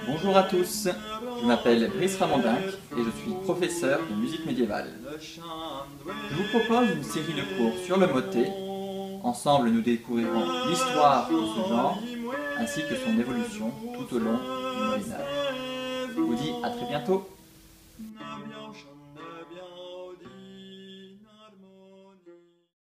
Bonjour à tous, je m'appelle Brice Ramondinck et je suis professeur de musique médiévale. Je vous propose une série de cours sur le motet. Ensemble, nous découvrirons l'histoire de ce genre ainsi que son évolution tout au long du Moyen Âge. Je vous dis à très bientôt.